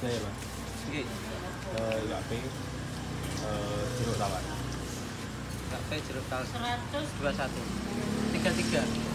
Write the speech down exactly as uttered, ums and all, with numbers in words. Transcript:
saya Pak. Nggih. Eh, K P eh jeruk tawar. K P jeruk tawar seratus dua puluh satu tiga puluh tiga